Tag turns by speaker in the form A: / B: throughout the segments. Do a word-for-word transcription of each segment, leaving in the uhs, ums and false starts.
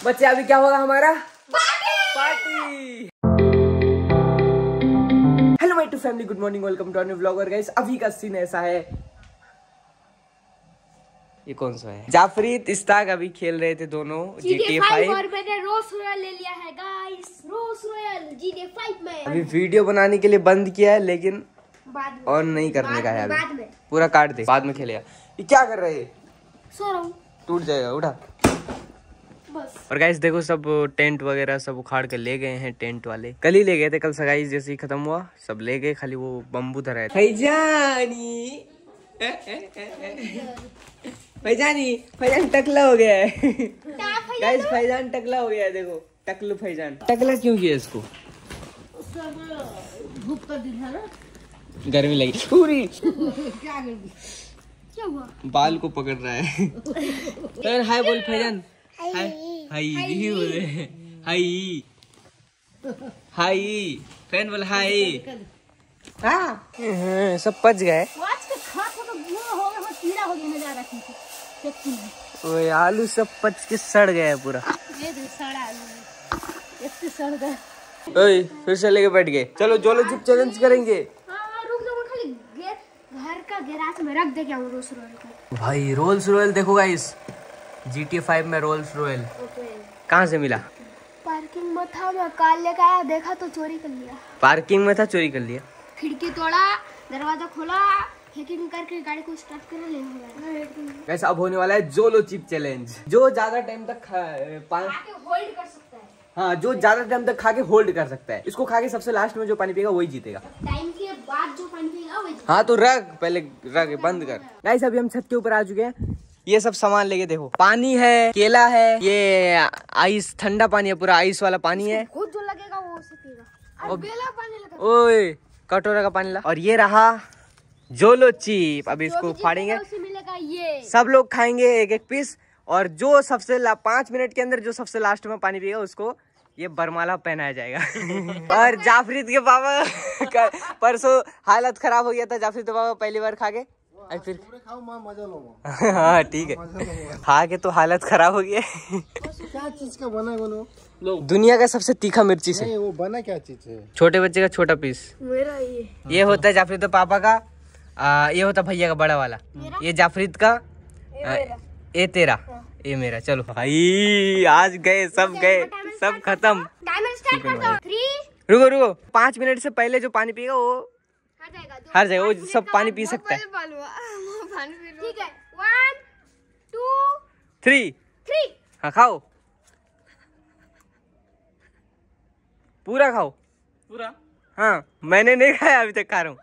A: बच्चे अभी क्या होगा हमारा party. Hello my to family, good morning, welcome to new vlog. और गाइस अभी का सीन ऐसा है, ये कौन सा है? जाफरीत इस्ताक अभी खेल रहे थे दोनों जी टी ए फाइव
B: और मैंने रोज रॉयल ले लिया है guys, rose royal G T A five में।
A: अभी वीडियो बनाने के लिए बंद किया है, लेकिन
B: बाद में
A: ऑन नहीं करने का है
B: बाद
A: अभी।
B: में
A: पूरा काट दे, बाद में खेलेगा। ये क्या कर रहे हैं?
B: सो रहा हूं,
A: टूट जाएगा, उठा
B: बस।
A: और गाइस देखो, सब टेंट वगैरह सब उखाड़ के ले गए हैं। टेंट वाले कल ही ले गए थे, कल सगाई जैसे ही खत्म हुआ सब ले गए, खाली वो बम्बू धरा है। फैजानी फैजानी फैजान टकला हो गया है गाइस, फैजान टकला हो गया है। देखो टकलू फैजान। टकला क्यों किया इसको?
B: धूप का दिन है ना,
A: गर्मी लगी पूरी।
B: क्या क्या हुआ?
A: बाल को पकड़ रहा है। तो हाय बोल फैजान, हाय हाय यही बोले, हाय हाय फैन बोल हाय। हाँ सब पच गए।
B: आज के खा खा तो बुरा हो गया, बस कीड़ा हो गया नजर आ रहा है।
A: ओए आलू सब पच के सड़ गया पूरा।
B: ये देख सड़ा आलू, इससे सड़ गया।
A: ओए फिर से लेके बैठ गए। चलो जोलो चिप चैलेंज करेंगे।
B: हां रुक जाओ, खाली गेट घर का गैराज में रख दे क्या वो रोल्स रॉयल का।
A: भाई रोल्स रॉयल देखो guys, G T A five में रोल्स रॉयल
B: ओके।
A: कहाँ से मिला?
B: पार्किंग में था, मैं काल लेकर आया, देखा तो चोरी कर लिया।
A: पार्किंग में था, चोरी कर लिया।
B: खिड़की तोड़ा, दरवाजा खोला, हैकिंग करके गाड़ी को स्टार्ट कर ले गया।
A: गाइस अब होने वाला है जोलो चिप चैलेंज। जो ज्यादा टाइम तक खा
B: आके होल्ड कर सकता है।
A: हाँ, जो ज्यादा टाइम तक खा के होल्ड कर सकता है। इसको खा के सबसे लास्ट में जो पानी पिएगा वही जीतेगा।
B: टाइम के बाद जो पानी पिएगा वही जीतेगा।
A: हाँ तो रख, पहले रख, बंद कर। गाइस अभी हम छत के ऊपर आ चुके हैं। ये सब सामान लेके देखो, पानी है, केला है, ये आइस, ठंडा पानी है, पूरा आइस वाला पानी है।
B: खुद जो लगेगा वो उसे पिएगा। और बेला पानी लगा।
A: ओए कटोरा का पानी ला। और ये रहा जोलो चिप। अभी इसको फाड़ेंगे,
B: उसे मिलेगा ये।
A: सब लोग खाएंगे एक एक पीस। और जो सबसे पाँच मिनट के अंदर जो सबसे लास्ट में पानी पिएगा उसको ये बरमाला पहनाया जाएगा। और जाफरीत के पापा परसों हालत खराब हो गया था, जाफरीत के पापा पहली बार खा के फिर हाँ ठीक है, खा के तो हालत खराब हो गया।
C: क्या चीज का बना बोलो?
A: दुनिया का सबसे तीखा मिर्ची से।
C: नहीं, वो बना क्या चीज है?
A: छोटे बच्चे का छोटा पीस।
B: मेरा ये
A: ये होता है जाफरीत पापा का, आ, ये होता भैया का बड़ा वाला। ये जाफरीत का, आ, ये तेरा, ये मेरा। चलो भाई आज गए, सब गए, सब खत्म।
B: टाइमर स्टार्ट कर दो। थ्री।
A: रुको रुको, पाँच मिनट से पहले जो पानी पिएगा वो
B: हट जाएगा।
A: हर जगह वो सब पानी पी सकता है।
B: ठीक है, वन टू
A: थ्री।
B: थ्री।
A: हाँ खाओ, पूरा खाओ पूरा। हाँ मैंने नहीं खाया, अभी तक खा रहा हूँ।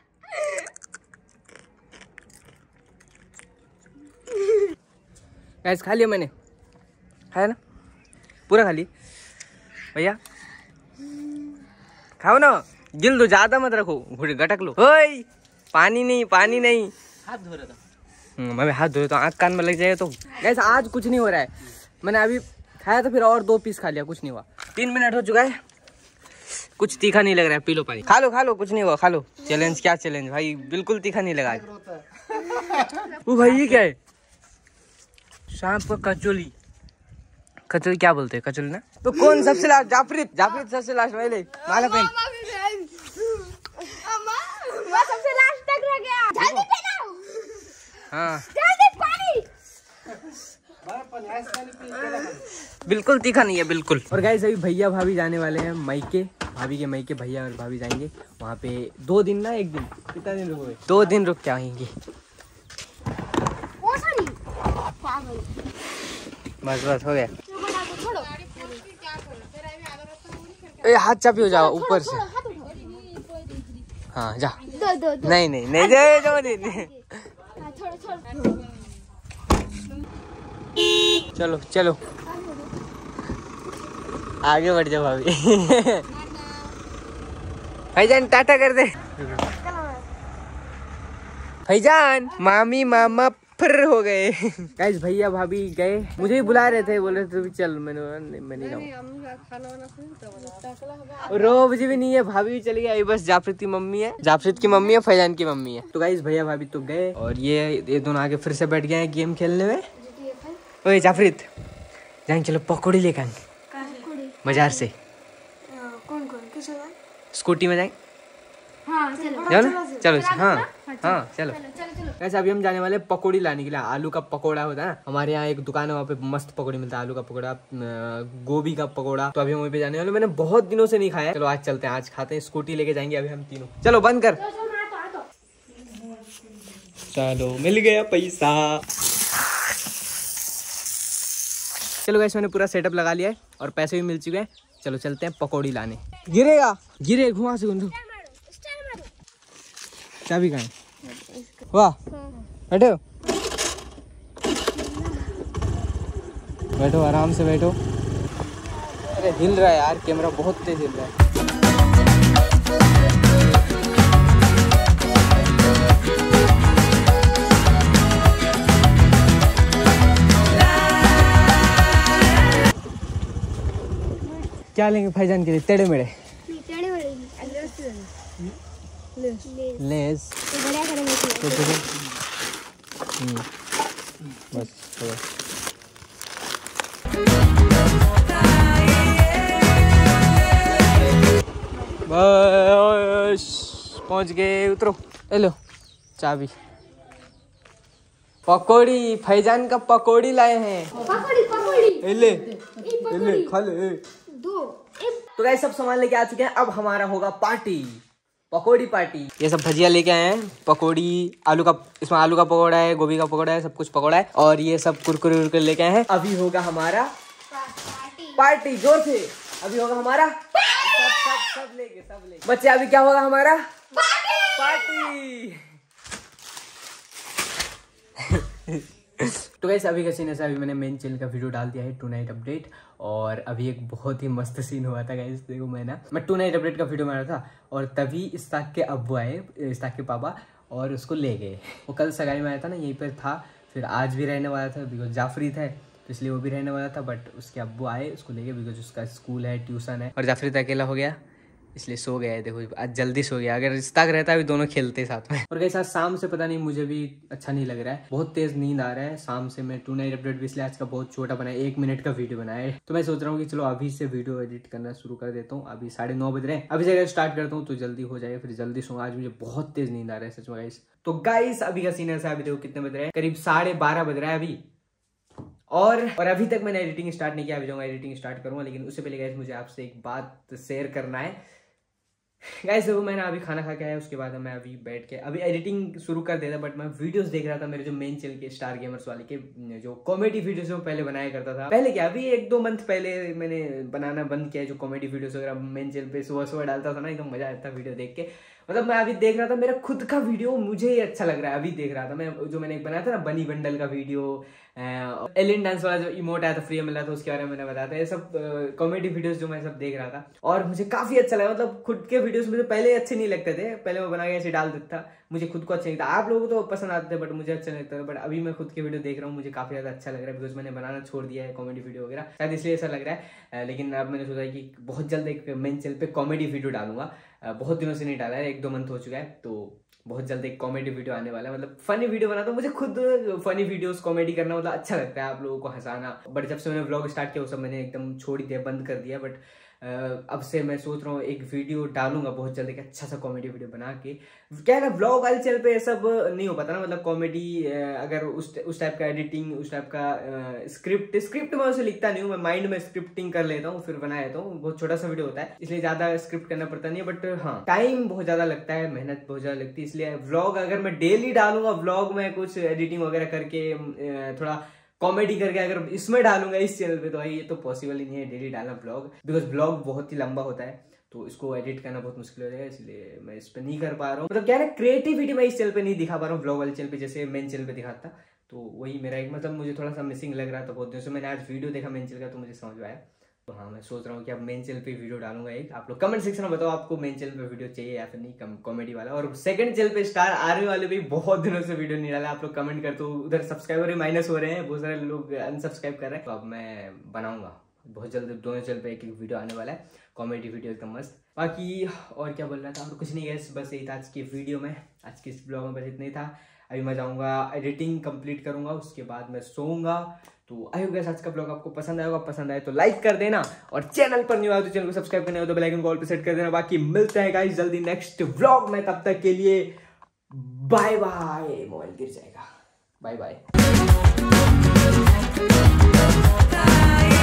A: गैस खा लिया मैंने, खाया ना, पूरा खा लिया भैया। खाओ ना, गिल दो, ज्यादा मत रखो, गटक लो। ओए पानी नहीं, पानी नहीं, हाथ धो रहा था मैं, हाथ धो रहा तो आँख कान में लग जाएगा। तो गैस आज कुछ नहीं हो रहा है, मैंने अभी खाया था, फिर और दो पीस खा लिया, कुछ नहीं हुआ। तीन मिनट हो चुका है, कुछ तीखा नहीं लग रहा है। पी लो पानी, खा लो खा लो, कुछ नहीं हुआ, खा लो। चैलेंज क्या चैलेंज भाई, बिल्कुल तीखा नहीं लगा। वो भाई ये क्या है? सांप का कचौली। कचौली क्या बोलते हैं? कचौली ना। तो कौन सबसे लास्ट? जाफरीत। जाफरीत सबसे लास्ट। पहले माला पेन।
B: मैं सबसे लास्ट तक रह गया। जल्दी पीना।
A: हाँ
B: जल्दी पानी।
A: बिल्कुल तीखा नहीं है, बिल्कुल। और गाइस अभी भैया भाभी जाने वाले हैं मायके। भाभी के मायके भैया और भाभी जाएंगे वहाँ पे दो दिन ना, एक दिन, कितना दिन रुकोगे? दो दिन रुक के आएंगे। बस बस हो गया। ए हाथ चापी हो जाओ ऊपर से। हाँ जा।
B: दो दो दो।
A: नहीं नहीं नहीं जाए, जाओ नहीं।
B: छोड़ो छोड़ो।
A: चलो चलो आगे बढ़ जाओ भाभी। भाईजान टाटा कर दे। भाईजान मामी मामा फिर हो गए। गाइस भैया भाभी गए, मुझे ही बुला रहे थे, बोल रहे थे चल, मैंने मैं नहीं जाऊँ। रो बजे भी नहीं है, भाभी भी चली गई, बस जाफरीत की मम्मी है, जाफरीत की मम्मी है, फैजान की मम्मी है। तो गाइस भैया भाभी तो गए और ये ये दोनों आगे फिर से बैठ गए हैं गेम खेलने में। ओए जाफरीत, जाएंगे, चलो पकौड़ी लेकर आएंगे बाजार से।
B: कौन कौन किस
A: स्कूटी में जाएंगे।
B: हाँ चलो
A: चलो ना, चलो हाँ हाँ चलो।
B: चलो चलो।
A: वैसे अभी हम जाने वाले पकौड़ी लाने के लिए। आलू का पकौड़ा होता है ना, हमारे यहाँ एक दुकान है, वहाँ पे मस्त पकौड़ी मिलता है। आलू का पकौड़ा, गोभी का पकौड़ा। तो अभी हम वहीं पे जाने वाले। मैंने बहुत दिनों से नहीं खाया। चलो आज चलते हैं, आज खाते हैं। स्कूटी लेके जाएंगे अभी हम तीनों। चलो बंद कर। चलो मिल गया पैसा। चलो गाइस, मैंने पूरा सेटअप लगा लिया है और पैसे भी मिल चुके हैं। चलो चलते हैं पकौड़ी लाने। गिरेगा गिरे घुमा से गुंडू। चाबी कहाँ है? वाह बैठो बैठो आराम से बैठो। अरे हिल रहा है यार, कैमरा बहुत तेज हिल रहा है। क्या लेंगे भाईजान के लिए? टेढ़े मेढ़े लेस तो बस बस पहुंच गए। उतरो, ले लो चाबी। पकौड़ी, फैजान का पकौड़ी लाए हैं।
B: पकौड़ी पकौड़ी
A: ले ले खा ले
B: दो।
A: तो गाइस सब सामान लेके आ चुके हैं। अब हमारा होगा पार्टी, पकौड़ी पार्टी। ये सब भजिया लेके आए हैं, पकौड़ी, आलू का, इसमें आलू का पकौड़ा है, गोभी का पकौड़ा है, सब कुछ पकौड़ा है। और ये सब कुरकुरे उरकुरे लेके आए हैं। अभी होगा हमारा
B: पार्टी
A: पार्टी, जोर से। अभी होगा हमारा सब सब सब लेके सब लेके बच्चे। अभी क्या होगा हमारा पार्टी। तो गाइस अभी का सीन ऐसा, अभी मैंने मेन चैनल का वीडियो डाल दिया है, टू नाइट अपडेट। और अभी एक बहुत ही मस्त सीन हुआ था गाइस। देखो मैं ना मैं टू नाइट अपडेट का वीडियो बना रहा था और तभी इस्ताक के अब्बू आए, इस्ताक के पापा, और उसको ले गए। वो कल सगाई में आया था ना, यहीं पर था। फिर आज भी रहने वाला था, बिकॉज जाफरी था तो इसलिए वो भी रहने वाला था। बट उसके अब्बू आए, उसको ले गए, बिकॉज उसका स्कूल है, ट्यूशन है। और जाफरी तो अकेला हो गया, इसलिए सो गया है। देखो आज जल्दी सो गया। अगर इस्ताक रहता है अभी दोनों खेलते साथ में। और कैसा शाम से पता नहीं, मुझे भी अच्छा नहीं लग रहा है, बहुत तेज नींद आ रहा है शाम से। मैं टू नाइट अपडेट भी इसलिए आज का बहुत छोटा बनाया, एक मिनट का वीडियो बनाया है। तो मैं सोच रहा हूँ कि चलो अभी से वीडियो एडिट करना शुरू कर देता हूँ। अभी साढ़े नौ बज रहे हैं, अभी से अगर स्टार्ट करता हूँ तो जल्दी हो जाएगा, फिर जल्दी सोऊंगा। आज मुझे बहुत तेज नींद आ रहा है सच में गाइस। तो गाइस अभी का सीन ऐसा, अभी देखो कितने बज रहे हैं, करीब साढ़े बारह बज रहा है अभी। और और अभी तक मैंने एडिटिंग स्टार्ट नहीं किया। अभी जाऊंगा एडिटिंग स्टार्ट करूंगा, लेकिन उससे पहले गाइस मुझे आपसे एक बात शेयर करना है। गाइस देखो मैंने अभी खाना खा के आया, उसके बाद मैं अभी बैठ के अभी एडिटिंग शुरू कर देता। बट मैं वीडियोस देख रहा था मेरे जो मेन चैनल के स्टार गेमर्स वाले के, जो कॉमेडी वीडियोस जो पहले बनाया करता था। पहले क्या, अभी एक दो मंथ पहले मैंने बनाना बंद किया, जो कॉमेडी वीडियोस वगैरह मेन चैनल पे सुबह सुबह डालता था ना, एकदम मजा आता था वीडियो देख के। मतलब मैं अभी देख रहा था मेरा खुद का वीडियो, मुझे ही अच्छा लग रहा है। अभी देख रहा था मैं, जो मैंने बनाया था ना बनी बंडल का वीडियो, एलियन डांस वाला जो इमोट आया था फ्री में मिला था, उसके बारे में मैंने बताया था। ये सब कॉमेडी वीडियोस जो मैं सब देख रहा था और मुझे काफी अच्छा लगा। मतलब खुद के वीडियोस मुझे पहले अच्छे नहीं लगते थे, पहले वो बना के ऐसे डाल देता था, मुझे खुद को अच्छा नहीं था। आप लोगों को तो पसंद आते थे बट मुझे अच्छा नहीं लगता था। बट अभी मैं खुद के वीडियो देख रहा हूँ, मुझे काफी ज्यादा अच्छा लग रहा है, बिकॉज मैंने बनाना छोड़ दिया है कॉमेडी वीडियो वगैरह, शायद इसलिए ऐसा लग रहा है। लेकिन अब मैंने सोचा कि बहुत जल्द एक मेन चैनल पे कॉमेडी वीडियो डालूंगा। बहुत दिनों से नहीं डाला है, एक दो मंथ हो चुका है, तो बहुत जल्द एक कॉमेडी वीडियो आने वाला है। मतलब फनी वीडियो बनाता हूँ, मुझे खुद फनी वीडियोस कॉमेडी करना मतलब अच्छा लगता है, आप लोगों को हंसाना। बट जब से मैंने व्लॉग स्टार्ट किया वो सब मैंने एकदम छोड़ दिया, बंद कर दिया। बट अब से मैं सोच रहा हूँ एक वीडियो डालूंगा बहुत जल्द, एक अच्छा सा कॉमेडी वीडियो बना के। क्या है ना, व्लॉग वाले चैनल पे सब नहीं हो पाता ना, मतलब कॉमेडी अगर उस उस टाइप का एडिटिंग, उस टाइप का स्क्रिप्ट स्क्रिप्ट मैं उसे लिखता नहीं हूँ, मैं माइंड में स्क्रिप्टिंग कर लेता हूँ, फिर बना लेता हूँ। बहुत छोटा सा वीडियो होता है, इसलिए ज्यादा स्क्रिप्ट करना पड़ता नहीं है। बट हाँ, टाइम बहुत ज्यादा लगता है, मेहनत बहुत ज्यादा लगती है। इसलिए व्लॉग अगर मैं डेली डालूंगा, व्लॉग में कुछ एडिटिंग वगैरह करके, थोड़ा कॉमेडी करके अगर इसमें डालूंगा इस चैनल पे, तो भाई ये तो पॉसिबल ही नहीं है डेली डालना ब्लॉग, बिकॉज ब्लॉग बहुत ही लंबा होता है, तो इसको एडिट करना बहुत मुश्किल हो जाएगा। इसलिए मैं इस पे नहीं कर पा रहा हूँ। मतलब क्या है ना, क्रिएटिविटी मैं इस चैनल पे नहीं दिखा पा रहा हूँ ब्लॉग वाले चैनल पे, जैसे मेन चैनल पे दिखाता। तो वही मेरा एक मतलब मुझे थोड़ा सा मिसिंग लग रहा था बहुत दिनों से। मैंने आज वीडियो देखा मेन चैनल का तो मुझे समझ में आया। तो हाँ, मैं सोच रहा हूँ कि अब मेन चैनल पे वीडियो डालूंगा एक। आप लोग कमेंट सेक्शन में बताओ आपको मेन चैनल पे वीडियो चाहिए या फिर नहीं, कम कॉमेडी वाला। और सेकंड चैनल पे स्टार आर्मी वाले भी बहुत दिनों से वीडियो नहीं डाला, आप लोग कमेंट करते हो। उधर सब्सक्राइबर माइनस हो रहे हैं, बहुत सारे लोग अनसब्सक्राइब कर रहे हैं। तो अब मैं बनाऊंगा बहुत जल्द, दोनों चैनल पे एक एक वीडियो आने वाला है, कॉमेडी वीडियो एकदम मस्त। बाकी और क्या बोल रहा था, और कुछ नहीं है, बस यही था आज की वीडियो में, आज की इस ब्लॉग में बस इतना ही था। अभी मैं जाऊँगा एडिटिंग कंप्लीट करूँगा, उसके बाद मैं सोऊंगा। तो आई होप गाइस आज का ब्लॉग आपको पसंद आएगा, पसंद आए तो लाइक कर देना और चैनल पर न्यू आए तो चैनल को सब्सक्राइब करने हो तो बेल आइकन को ऑल पे सेट कर देना। बाकी मिलते हैं गाइस जल्दी नेक्स्ट व्लॉग में, तब तक के लिए बाय बाय। मोबाइल गिर जाएगा, बाय बाय।